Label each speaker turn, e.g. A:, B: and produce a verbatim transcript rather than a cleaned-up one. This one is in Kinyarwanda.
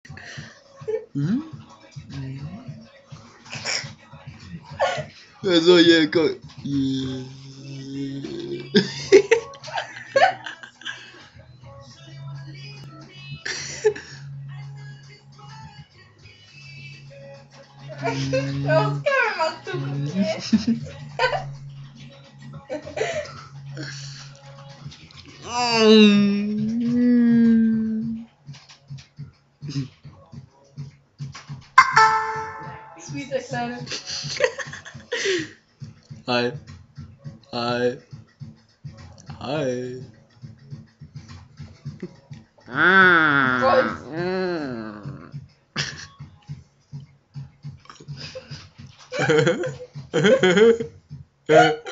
A: Hm? Also hier, guck. Yeah.
B: Oscar must do Wie der Kleine.
A: Hi. Hi. Hi.
B: Wolf.